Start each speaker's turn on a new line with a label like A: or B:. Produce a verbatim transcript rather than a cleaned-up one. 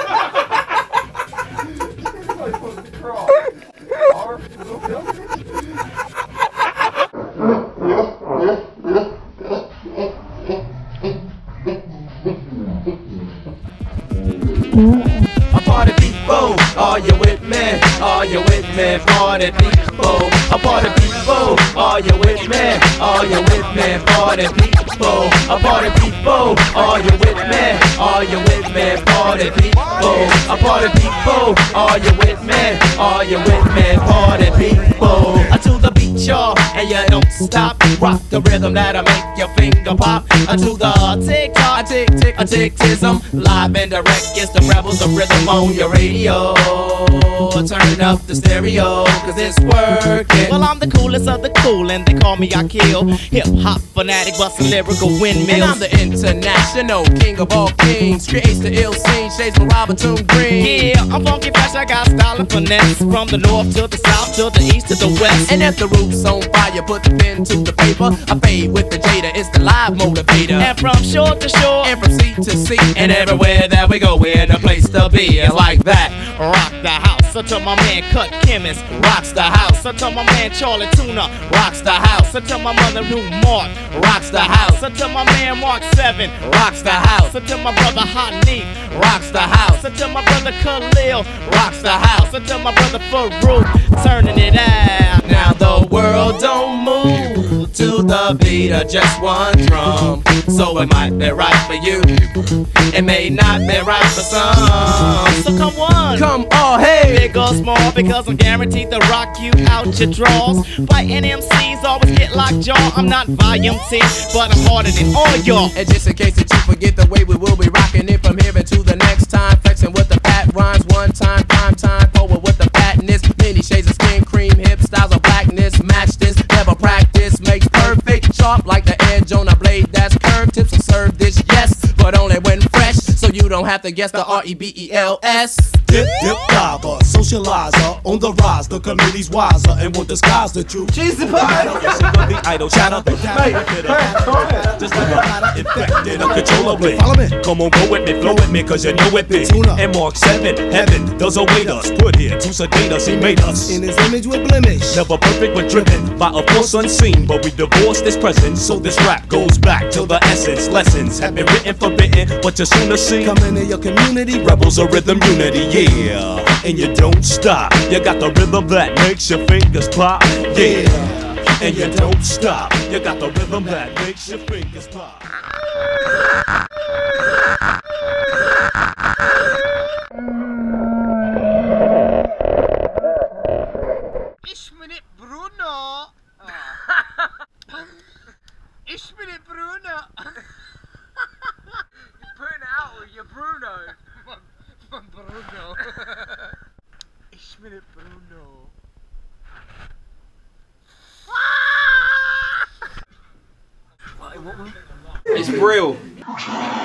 A: Party people, are you with me? Are you with me? Party people, a party people, are you with me? Are you with me? Party people, a party people, are you with me? Are you with me? Party people, a party people, are you with me? Are you with me? Party people, to the beat, y'all, and you don't stop. Rock the rhythm that'll make your finger pop. To the tick tock, tick tick, a tick tism. Live and direct, it's the rebels of rhythm on your radio. Turn up the stereo, cause it's working. Well, I'm the coolest of the cool, and they call me I Kill. Hip hop fanatic, bustin' lyrical windmills. And I'm the international king of all kings. Creates the ill scene, shades from Robinson Green. Yeah, I'm funky fresh, I got style and finesse. From the north to the south, to the east to the west. And if the roof's on fire, put the pen to the paper. I fade with the Jada, it's the live motivator. And from shore to shore, and from sea to sea, and everywhere that we go, we're the place to be. And like that, rock the house. So to my man Cut Chemist, rocks the house. So to my man Charlie Tuna, rocks the house. So to my mother Lou Mark, rocks the house. So to my man Mark Seven, rocks the house. So to my brother Hot Neat, rocks the house. So to my brother Khalil, rocks the house. So to my brother Farouk, turning it out. Now the world don't move to the beat of just one drum. So it might be right for you, it may not be right for some. So come on, come on, hey, big or small, because I'm guaranteed to rock you out your drawers. Fighting M Cs always get locked jaw. I'm not volume ten, but I'm harder than all y'all. And just in case that you forget the way we will be rocking it from here until the next time, flexing with the fat rhymes, one time, prime time, forward with the fatness, many shades of skin cream, hip styles of blackness, match this, never practice, makes perfect, sharp like the edge on a blade that's curved. Tips will serve this, yes, but only when fresh, so you don't have to guess the R E B E L S.
B: Dip, dip, diver, socializer, on the rise, the committee's wiser, and won't disguise the truth.
A: Jesus, pie!
B: The idol chatter, the just like a matter infected, uncontrollably. Follow me. Come on, go with me, flow with me, cause you know it be. And Mark seven, heaven does await us. Put here to sedate us, he made us. In his image with blemish. Never perfect, but driven by a force unseen. But we divorce this present, so this rap goes back to the essence. Lessons have been written, forbidden, but you soon to see. Come into your community, rebels of rhythm unity, yeah. And you don't stop. You got the rhythm that makes your fingers pop, yeah. And you don't stop. You got the rhythm that makes your fingers pop.
C: Ich bin nicht Bruno. Ich bin nicht Bruno. You putting it out with your Bruno. Man Bruno. Ich bin nicht Bruno.
A: It's real.